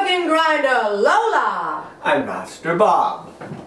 organ grinder, Lola. And Master Bob.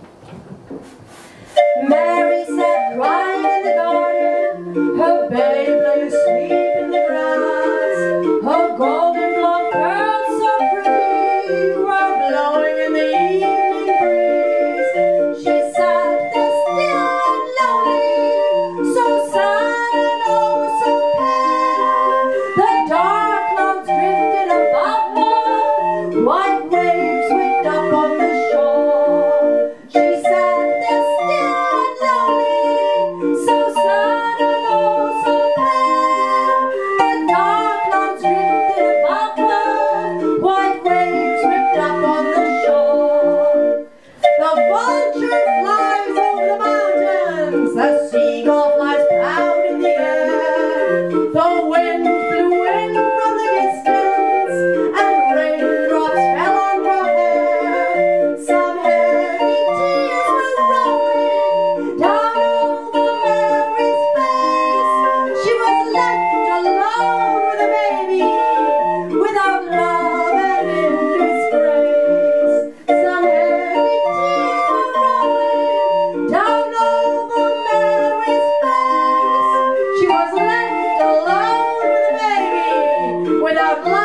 Mary sat crying in the garden, her babe lay asleep in the grass. Her golden blonde curls so pretty were blowing in the evening breeze. She sat there still and lonely, so sad and oh so pale. The dark clouds drifted above her, white waves whipped up on the shore. She sat there still and lonely, so sad and oh so pale. The dark clouds drifted above her, white waves whipped up on the shore. The vulture flies over the mountains, the seagull flies proud in the air. The wind blew in from the distance, and raindrops fell on her hair. Some heavy tears were rolling down over Mary's face. She was left alone with a baby, without love and in disgrace. Some heavy tears were rolling down over Mary's face. She was left alone with a baby, without love.